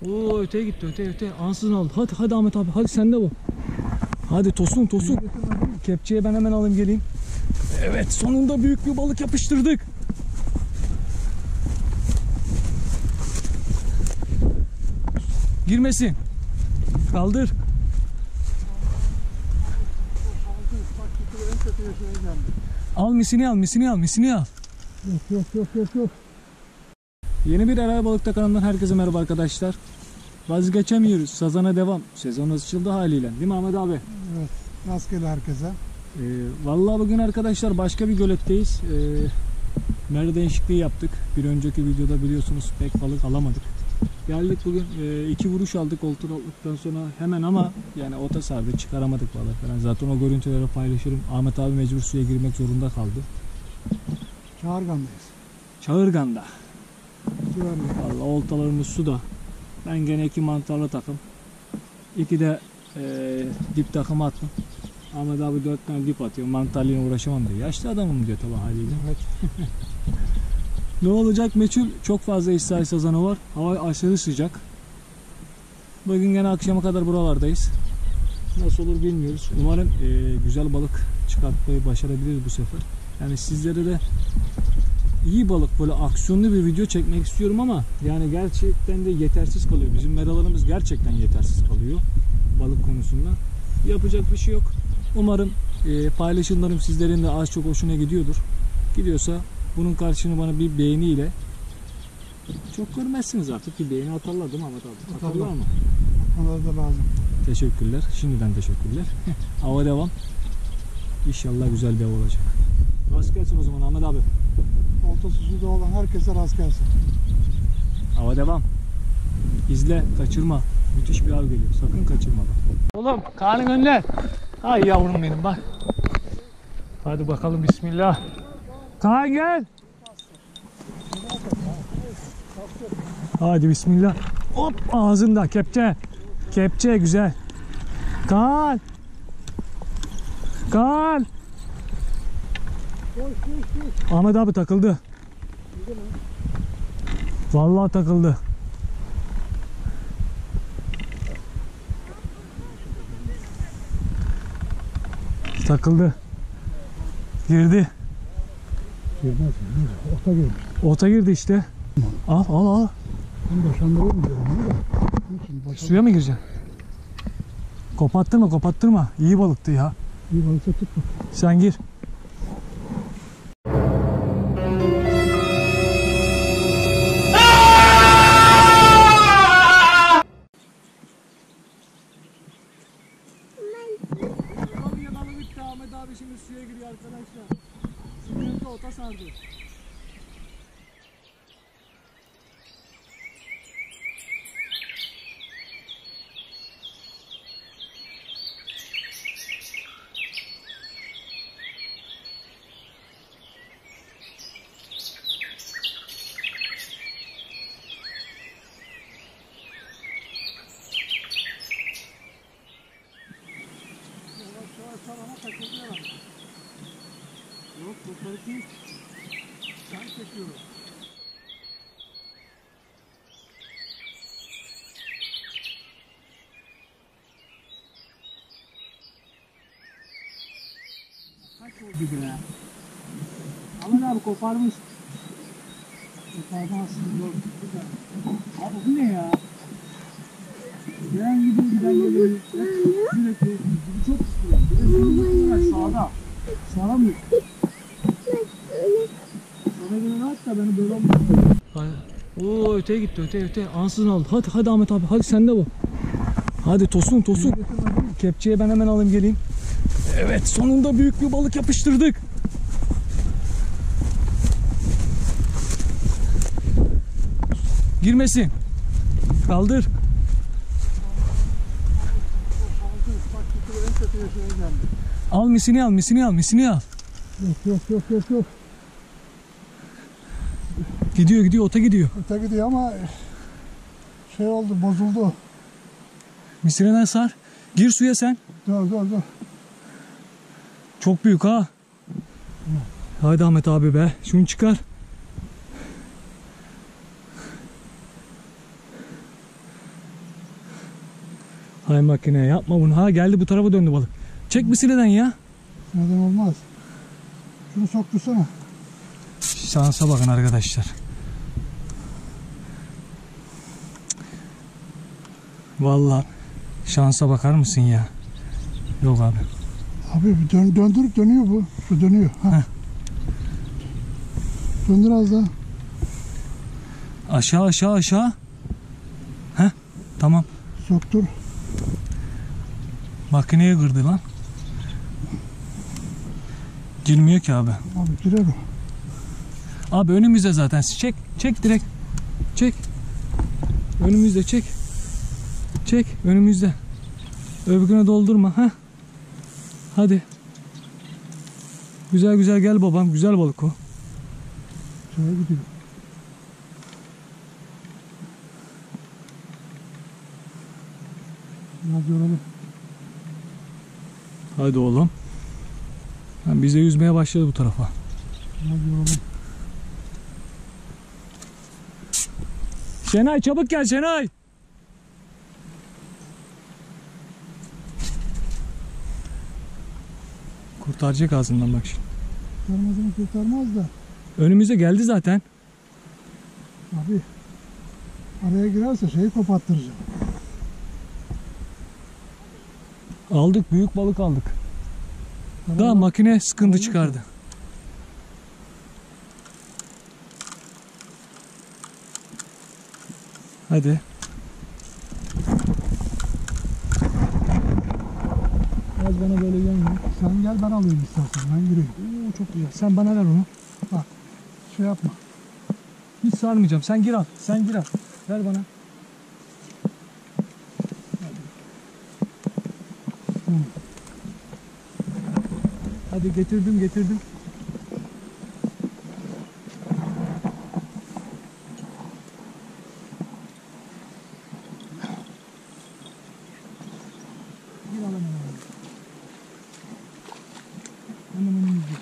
Oo, öteye gitti, öte. Ansızın aldı. Hadi Ahmet abi, hadi sende bu. Hadi Tosun. Kepçeye ben hemen alayım geleyim. Evet, sonunda büyük bir balık yapıştırdık. Girmesin. Kaldır. Al misini al. Yok. Yeni bir Eray Balık'ta kanalından herkese merhaba arkadaşlar. Vazgeçemiyoruz. Sazana devam. Sezon açıldı haliyle. Değil mi Ahmet abi? Evet. Rastgele herkese. Vallahi bugün arkadaşlar başka bir göletteyiz. Mer değişikliği yaptık. Bir önceki videoda biliyorsunuz pek balık alamadık. Geldik bugün 2 vuruş aldık oltalıktan sonra hemen ama yani ota sardı, çıkaramadık balık falan. Zaten o görüntüleri paylaşırım. Ahmet abi mecbur suya girmek zorunda kaldı. Çağırgan'dayız. Çağırgan'da. Vallahi oltalarımız suda. Ben gene 2 mantarlı takım. 2 de dip takım attım. Ahmet abi 4 tane dip atıyor. Mantarlıyla uğraşamam diyor. Yaşlı adamım diyor tabi haliyle. Evet. Ne olacak meçhul. Çok fazla İsrail sazanı var. Hava aşırı sıcak. Bugün gene akşama kadar buralardayız. Nasıl olur bilmiyoruz. Umarım güzel balık çıkartmayı başarabiliriz bu sefer. Yani sizlere de iyi balık, böyle aksiyonlu bir video çekmek istiyorum ama yani gerçekten de yetersiz kalıyor. Bizim meralarımız gerçekten yetersiz kalıyor balık konusunda. Yapacak bir şey yok. Umarım paylaşımlarım sizlerin de az çok hoşuna gidiyordur. Gidiyorsa bunun karşılığını bana bir beğeniyle, çok görmezsiniz artık, bir beğeni atarlar değil mi Ahmet abi? Atarlar mı? Atmaları da lazım. Teşekkürler. Şimdiden teşekkürler. Hava devam. İnşallah güzel bir hava olacak. Rast gelsin o zaman Ahmet abi. Oltası suda olan herkese rast gelsin. Hava devam. İzle, kaçırma. Müthiş bir av geliyor. Sakın kaçırma bak. Oğlum, karnın önler. Ay yavrum benim bak. Hadi bakalım bismillah. Kaan gel. Hadi bismillah. Hop, ağzında kepçe. Kepçe güzel. Kaan. Ahmet abi takıldı. Vallahi takıldı. Takıldı. Girdi. Ota girdi. Ota girdi işte. Al. Ben boşandırıyorum diyorum. Suya mı gireceksin? Kopattırma. İyi balıktı ya. İyi balıksa tut bak. Sen gir. Ahmet abi şimdi suya giriyor arkadaşlar. Sıkıntı ota sardı. Ama takılıyor ama. Yok bu balık değil. Ben çekiyorum. Kaç oldu be? Ahmet abi koparmış. Kopardı aslında. Abi bu ne ya? Gelen giden geliyor. Sürekli çok istiyor. Sağda mı? Sana göre rahat da beni böyle olmuyor. Oo, öteye gitti, öte. Ansızın aldı. Hadi Ahmet abi, hadi sende bu. Hadi Tosun. Kepçeye ben hemen alayım geleyim. Evet, sonunda büyük bir balık yapıştırdık. Girmesin. Kaldır. Al misini al. Yok. Gidiyor, ota gidiyor. Ota gidiyor ama şey oldu, bozuldu. Misireden sar. Gir suya sen. Dur. Çok büyük ha. Haydi Ahmet abi be. Şunu çıkar. Hay makine yapma bunu. Ha geldi bu tarafa döndü balık. Çek bir sineden ya. Neden olmaz? Şunu soktursana. Şansa bakın arkadaşlar. Vallahi şansa bakar mısın ya? Yok abi. Abi döndürüp dönüyor bu. Şu dönüyor. Ha. Döndür az daha. Aşağı aşağı aşağı. Heh tamam. Soktur. Makineye kırdı lan. Girmiyor ki abi. Abi girer o. Abi önümüzde zaten. Çek. Çek direkt. Çek. Önümüzde çek. Çek önümüzde. Öbürküne doldurma. Heh. Hadi. Güzel güzel gel babam. Güzel balık o. Şöyle gidiyor. Biraz yoralım. Hadi oğlum. Bize yüzmeye başladı bu tarafa. Biraz yoralım. Şenay çabuk gel Şenay. Kurtaracak ağzından bak şimdi. Kurtarmaz mı kurtarmaz da. Önümüze geldi zaten. Abi araya girerse şeyi kopattıracağım. Aldık büyük balık aldık. Araya Daha bak. makine sıkıntı Araya çıkardı. Hadi. Az bana böyle gelme. Sen gel ben alayım istersen. Ben gireyim. Oo, çok güzel. Sen bana ver onu. Şey yapma. Hiç sarmayacağım. Sen gir al. Sen gir al. Ver bana. Hadi getirdim getirdim. Gir al hemen. Hemen önümüzde.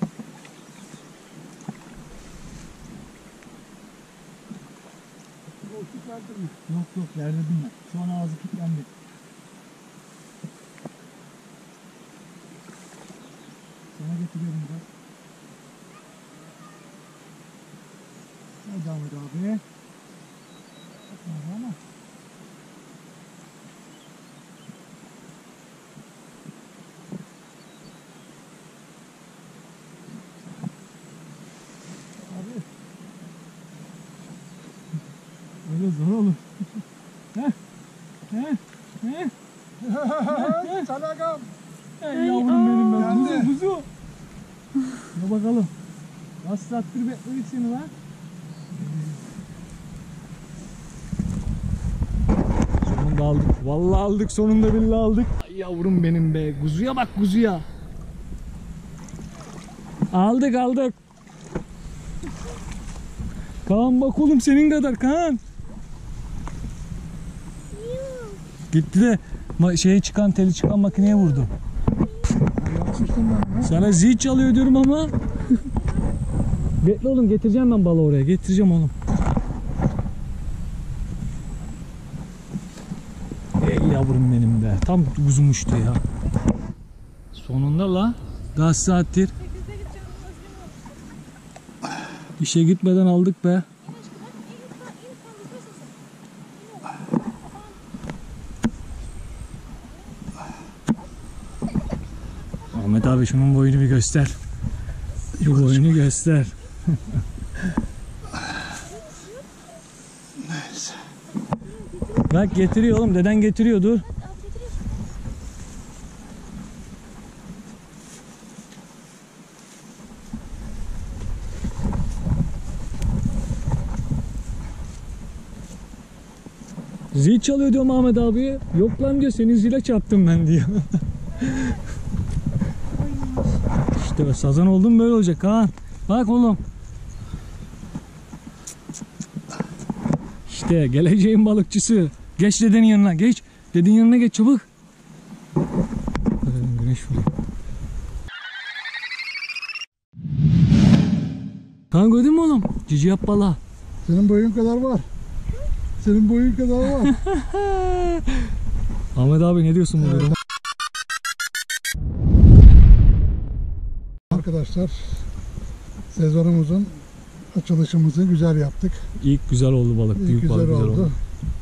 Yok yok yerde bilme. Şu an ağzı kilitlendi. Sana getiriyorum biraz. Hadi Ahmet abi. Yapma ama. Abi. Öyle zor olur. Heh. Heh. Heh. Salakam. Ey yavrum benim ben. Geldi. Kuzu kuzu. Ya bakalım. Kaç saattir bekledik seni lan. Sonunda aldık. Vallahi aldık. Sonunda billahi aldık. Ay yavrum benim be. Kuzuya bak kuzuya. Aldık aldık. Kaan bak oğlum senin kadar Kaan. Gitti de şeye çıkan teli çıkan makineye vurdu. Yapmıştım ben. Ha? Sana zil çalıyor diyorum ama. Bekle oğlum getireceğim ben balığı oraya. Getireceğim oğlum. Ey yavrum benim be. Tam kuzumuştu ya. Sonunda la. Kaç saattir. İşe gitmeden aldık be. Ahmet abi şunun boyunu bir göster. Şu boyunu göster. Neyse. Bak getiriyor oğlum. Deden getiriyor dur. Zil çalıyor diyor Ahmet abi. Yok lan diyor senin zile çarptım ben diyor. İşte sazan oldum böyle olacak ha. Bak oğlum. İşte geleceğin balıkçısı. Geç dedenin yanına geç. Dedenin yanına geç çabuk. Güneş vuruyor. Kan gördün mü oğlum? Cici yap balığa. Senin boyun kadar var. Senin boyun kadar var. Ahmet abi ne diyorsun bu Evet. duruma? Arkadaşlar sezonumuzun açılışımızı güzel yaptık. İlk güzel oldu balık. İlk Büyük güzel balık güzel oldu.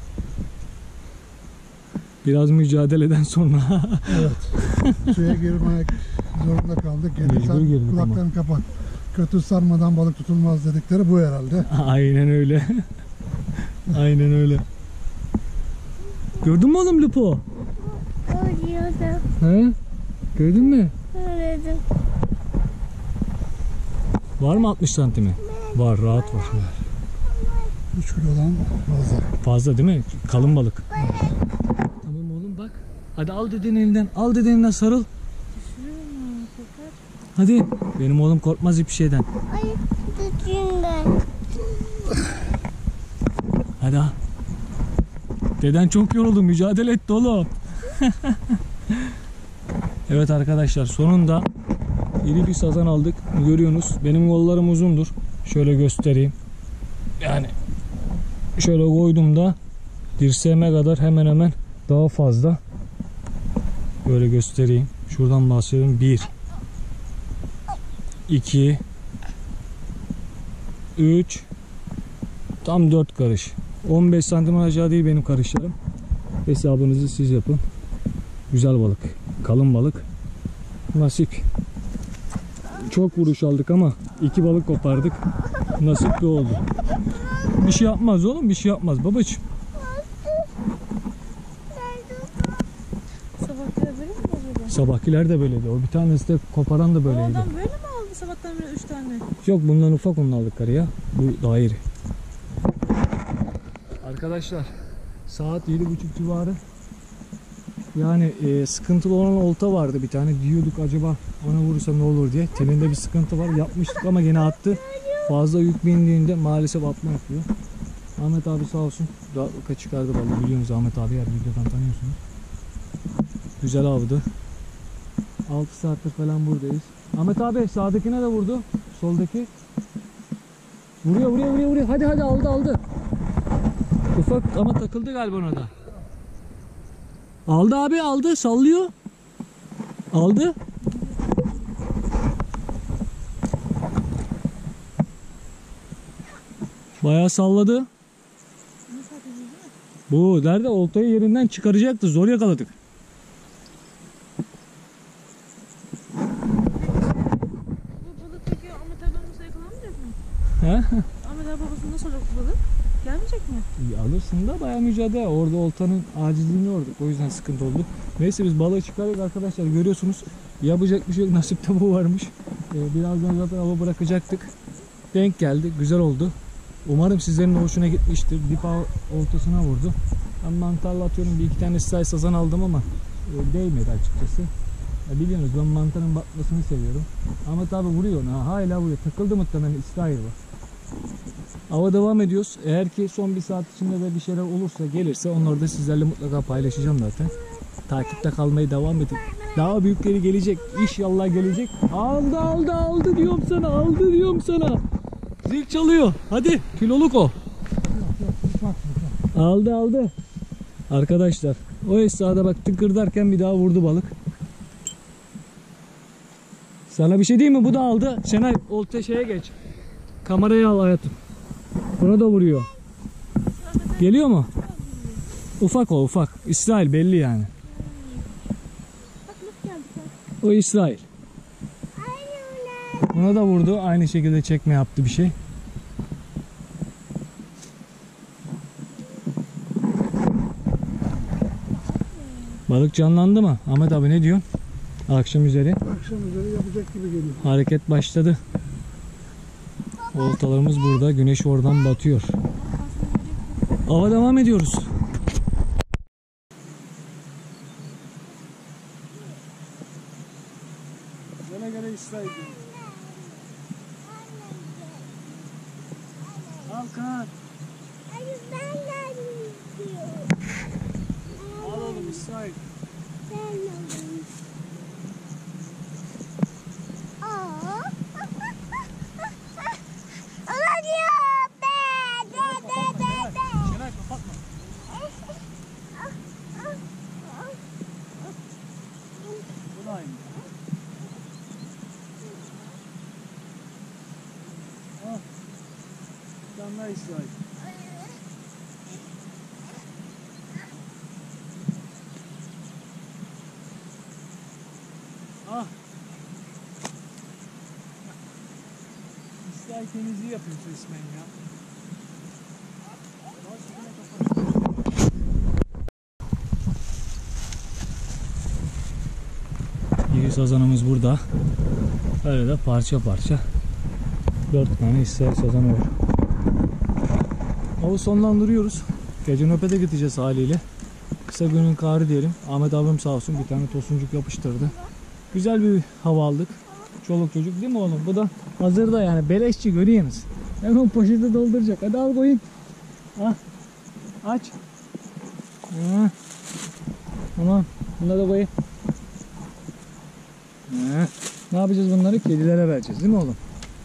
Biraz mücadeleden sonra Evet. Suya girmek zorunda kaldık. Mecbur Gelirsen girdik ama. kulaklarını kapat. Kötü sarmadan balık tutulmaz dedikleri bu herhalde. aynen öyle. Aynen öyle. Gördün mü oğlum Lupo? Görüyordum. He? Gördün mü? Gördüm. Var mı 60 santimi? Var, rahat var. 3 kilodan fazla. Fazla değil mi? Kalın balık. Tamam oğlum bak. Hadi al dedenin elinden. Al dedenin elinden sarıl. Hadi. Benim oğlum korkmaz hiçbir şeyden. Ay tutayım. Hadi al. Deden çok yoruldu. Mücadele etti oğlum. Evet arkadaşlar sonunda iri bir sazan aldık. Görüyorsunuz. Benim kollarım uzundur. Şöyle göstereyim. Yani şöyle koyduğumda dirseğime kadar hemen hemen daha fazla. Böyle göstereyim. Şuradan başlayalım. 1 2 3 tam 4 karış. 15 santim aşağı değil benim karışlarım. Hesabınızı siz yapın. Güzel balık. Kalın balık. Nasip. Çok vuruş aldık ama 2 balık kopardık. Nasipli oldu. Bir şey yapmaz oğlum. Bir şey yapmaz babacığım. Sabahları böyle mi yapıyordun? Sabahkiler de böyleydi. O bir tanesi de koparan da O böyleydi. adam böyle mi aldı sabahtan beri 3 tane? Yok bundan ufak onu aldık karıya. Bu daha iri. Arkadaşlar saat 7.30 civarı. Yani sıkıntılı olan olta vardı bir tane. Diyorduk acaba ona vurursam ne olur diye. Telinde bir sıkıntı var. Yapmıştık ama gene attı. Fazla yük bindiğinde maalesef atma yapıyor. Ahmet abi sağ olsun. Rahatlıkla çıkardı balığı. Biliyorsunuz Ahmet abi her videodan tanıyorsunuz. Güzel avdı. 6 saattir falan buradayız. Ahmet abi sağdakine de vurdu. Soldaki. Vuruyor. Hadi aldı. Ufak ama takıldı galiba ona da. Aldı abi aldı sallıyor. Aldı. Bayağı salladı. Bu nerede oltayı yerinden çıkaracaktı. Zor yakaladık. Bu balık peki Ahmet abi olmasa yakalanmayacak mı? He? Ahmet abi babası nasıl olacak bu balık? Gelmeyecek mi? İyi alırsın da bayağı mücadele. Orada oltanın acizliğini gördük. O yüzden sıkıntı oldu. Neyse biz balığı çıkardık arkadaşlar. Görüyorsunuz. Yapacak bir şey yok. Nasipte bu varmış. Birazdan zaten hava bırakacaktık. Denk geldi. Güzel oldu. Umarım sizlerin de hoşuna gitmiştir. Dip oltasına vurdu. Ben mantarla atıyorum. Bir iki tane size sazan aldım ama değmedi açıkçası. Biliyorsunuz ben mantarın batmasını seviyorum. Ama tabi vuruyor. Hala vuruyor. Takıldı muhtemelen. İsrail var. Hava devam ediyoruz. Eğer ki son bir saat içinde de bir şeyler olursa gelirse onları da sizlerle mutlaka paylaşacağım zaten. Takipte kalmaya devam edin. Daha büyükleri gelecek. İnşallah gelecek. Aldı diyorum sana. Aldı diyorum sana. Zil çalıyor. Hadi kiloluk o. Aldı. Arkadaşlar o esnada bak tıkırdarken bir daha vurdu balık. Sana bir şey diyeyim mi? Bu da aldı. Şenay olta şeye geç. Kamerayı al hayatım. Buna da vuruyor. Geliyor mu? Ufak o ufak. İsrail belli yani. Bak nasıl geldi sen? O İsrail. Aynen. Buna da vurdu. Aynı şekilde çekme yaptı bir şey. Balık canlandı mı? Ahmet abi ne diyorsun? Akşam üzeri Akşam üzeri yapacak gibi geliyor. hareket başladı. Oltalarımız burada. Güneş oradan batıyor. Ava devam ediyoruz. Gene İsrail. Hakan. Hayır ben de istiyorum. Al oğlum İsrail. Ben alayım. Aa. Olabiliyor. Be. Şenay kapatma. tane daha İsrail. Ah. İsrail temizliği yapıyoruz resmen ya. İri sazanımız burada. Öyle de parça parça 4 tane İsrail sazanı var. Avı sonlandırıyoruz. Gece nöbete gideceğiz haliyle. Kısa günün karı diyelim. Ahmet abim sağ olsun bir tane tosuncuk yapıştırdı. Güzel bir hava aldık. Çoluk çocuk değil mi oğlum? Bu da hazır da yani beleşçi görüyorsunuz. Hemen poşete dolduracak. Hadi al koyun. Ah. Aç. Tamam. Bunları da koyun. Ne yapacağız bunları? Kedilere vereceğiz değil mi oğlum?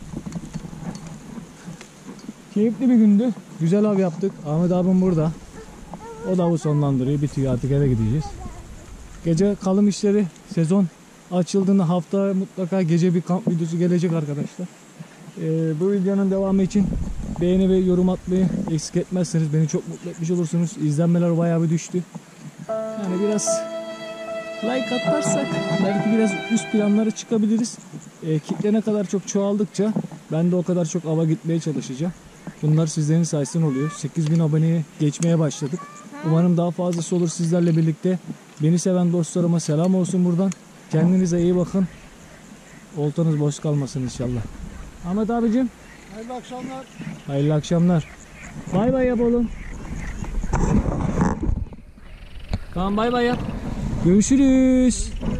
Keyifli bir gündü. Güzel av yaptık. Ahmet abim burada. O da avı sonlandırıyor. Bitiyor, artık eve gideceğiz. Gece kalım işleri sezon açıldığında hafta mutlaka gece bir kamp videosu gelecek arkadaşlar. Bu videonun devamı için beğeni ve yorum atmayı eksik etmezseniz beni çok mutlu etmiş olursunuz. İzlenmeler bayağı bir düştü. Yani biraz like atarsak belki biraz üst planlara çıkabiliriz. Kitle ne kadar çok çoğaldıkça ben de o kadar çok ava gitmeye çalışacağım. Bunlar sizlerin sayesinde oluyor. 8000 aboneye geçmeye başladık. Umarım daha fazlası olur sizlerle birlikte. Beni seven dostlarıma selam olsun buradan. Kendinize iyi bakın. Oltanız boş kalmasın inşallah. Ahmet abicim. Hayırlı akşamlar. Hayırlı akşamlar. Bay bay yap oğlum. Tamam bay bay yap. Görüşürüz.